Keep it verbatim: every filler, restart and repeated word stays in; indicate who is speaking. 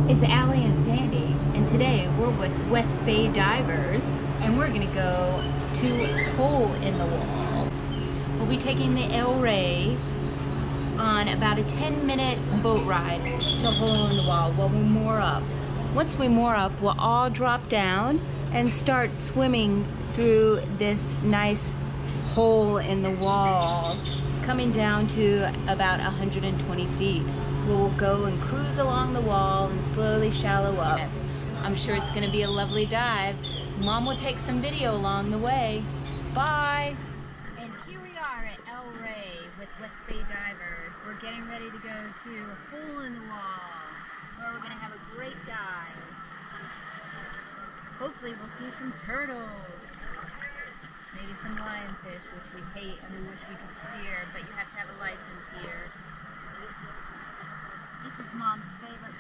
Speaker 1: It's Allie and Sandy, and today we're with West Bay Divers, and we're gonna go to Hole in the Wall. We'll be taking the El Rey on about a ten minute boat ride to Hole in the Wall while we moor up. Once we moor up, we'll all drop down and start swimming through this nice hole in the wall, coming down to about one hundred twenty feet. We'll go and cruise along the wall and slowly shallow up. I'm sure it's gonna be a lovely dive. Mom will take some video along the way. Bye! And here we are at El Rey with West Bay Divers. We're getting ready to go to Hole in the Wall, where we're gonna have a great dive. Hopefully we'll see some turtles. Maybe some lionfish, which we hate and we wish we could spear, but you have to have a license here. This is Mom's favorite